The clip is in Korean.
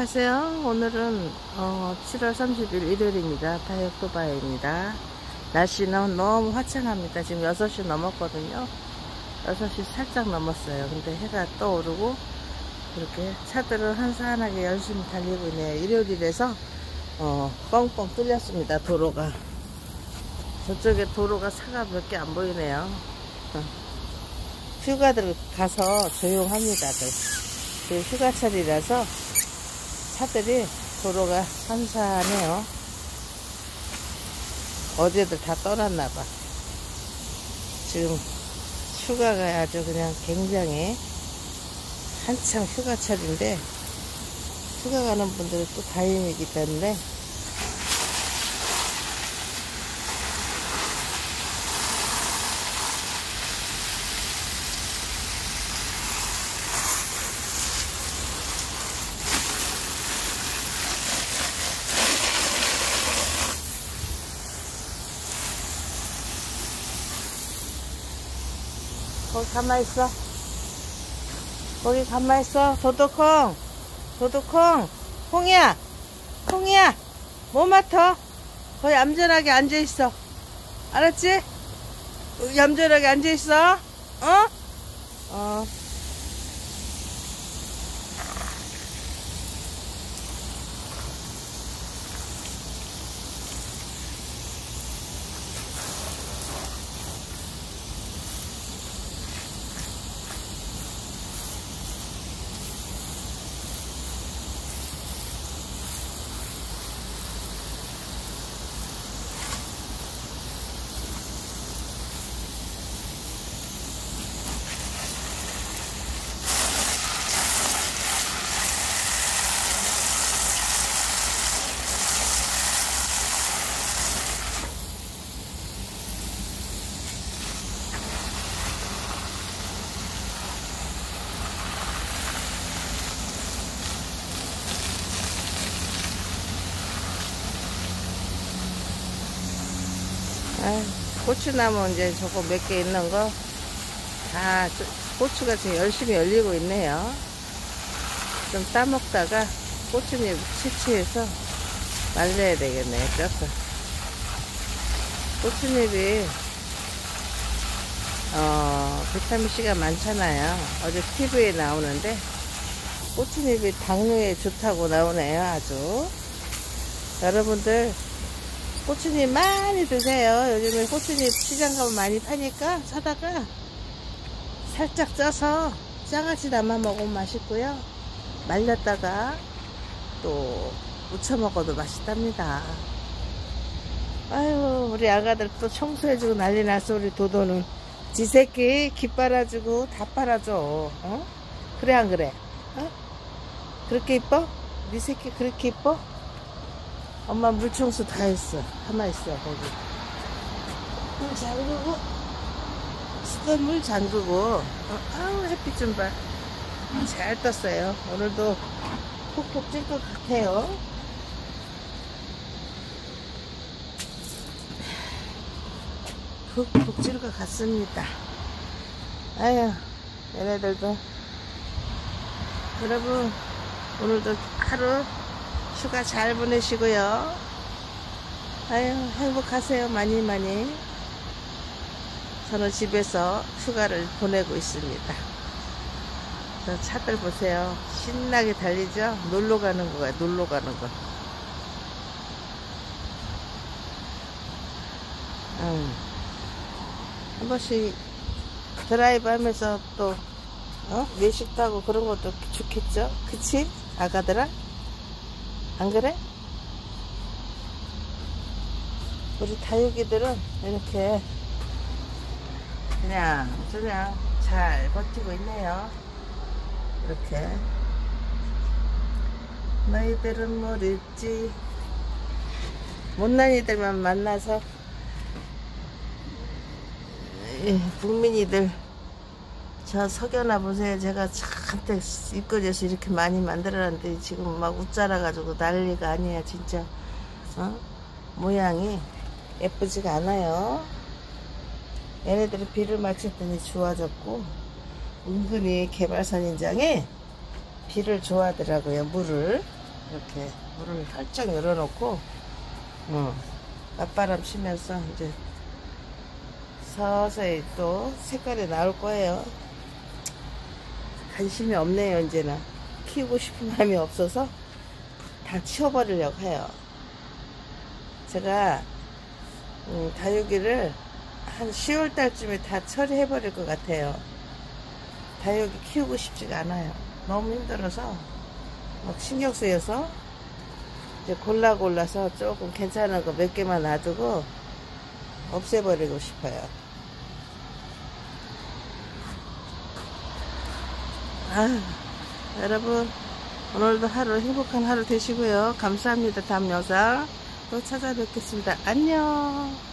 안녕하세요. 오늘은 7월 30일 일요일입니다. 다이어토바이입니다. 날씨는 너무 화창합니다. 지금 6시 넘었거든요. 6시 살짝 넘었어요. 근데 해가 떠오르고 이렇게 차들은 한산하게 열심히 달리고 있네요. 일요일이라서 뻥뻥 뚫렸습니다. 도로가. 저쪽에 도로가 차가 몇 개 안 보이네요. 휴가들 가서 조용합니다. 그 휴가철이라서 차들이 도로가 한산해요. 어제들 다 떠났나봐. 지금 휴가가 아주 그냥 굉장히 한창 휴가철인데, 휴가 가는 분들은 또 다행이기 때문에 거기 가만있어. 거기 가만있어. 도둑콩. 도둑콩. 콩이야. 콩이야. 뭐 맡아? 거기 얌전하게 앉아있어. 알았지? 얌전하게 앉아있어. 어? 고추나무 이제 저거 몇 개 있는 거 다 고추가 지금 열심히 열리고 있네요. 좀 따먹다가 고추잎 채취해서 말려야 되겠네요. 쪄서 고추잎이 비타민C가 많잖아요. 어제 TV에 나오는데 고추잎이 당뇨에 좋다고 나오네요. 아주 여러분들 고추잎 많이 드세요. 요즘에 고추잎 시장 가면 많이 파니까 사다가 살짝 쪄서 장아찌 담아 먹으면 맛있고요. 말렸다가 또 무쳐 먹어도 맛있답니다. 아유, 우리 아가들 또 청소해주고 난리 났어. 우리 도도는 지 새끼 깃 빨아주고 다 빨아줘. 그래 안 그래? 그렇게 이뻐? 네 새끼 그렇게 이뻐? 엄마 물청소 다 했어. 가만히 있어. 거기 물 잠그고 수돗물 잠그고. 아우, 햇빛 좀 봐. 잘 떴어요. 오늘도 푹푹 찔 것 같아요. 푹푹 찔 것 같습니다. 아유, 얘네들도. 여러분 오늘도 하루 휴가 잘 보내시고요. 아유, 행복하세요. 많이 많이. 저는 집에서 휴가를 보내고 있습니다. 저 차들 보세요. 신나게 달리죠? 놀러 가는 거야. 놀러 가는 거. 한 번씩 드라이브 하면서 또 외식도 하고 그런 것도 좋겠죠? 그치? 아가들아? 안 그래? 우리 다육이들은 이렇게 그냥 잘 버티고 있네요. 이렇게. 너희들은 모르지. 못난 이들만 만나서 국민이들 저 석연아 보세요. 제가 잔뜩 입거리에서 이렇게 많이 만들어놨는데 지금 막 웃자라 가지고 난리가 아니야 진짜. 모양이 예쁘지가 않아요. 얘네들이 비를 맞췄더니 좋아졌고, 은근히 개발선인장에 비를 좋아하더라고요. 물을. 이렇게 문을 활짝 열어놓고 맞바람 치면서 이제 서서히 또 색깔이 나올 거예요. 관심이 없네요. 이제는 키우고 싶은 마음이 없어서 다 치워버리려고 해요. 제가 다육이를 한 10월 달쯤에 다 처리해 버릴 것 같아요. 다육이 키우고 싶지가 않아요. 너무 힘들어서 막 신경 쓰여서 이제 골라서 조금 괜찮은 거 몇 개만 놔두고 없애버리고 싶어요. 여러분 오늘도 하루 행복한 하루 되시고요. 감사합니다. 다음 영상 또 찾아뵙겠습니다. 안녕.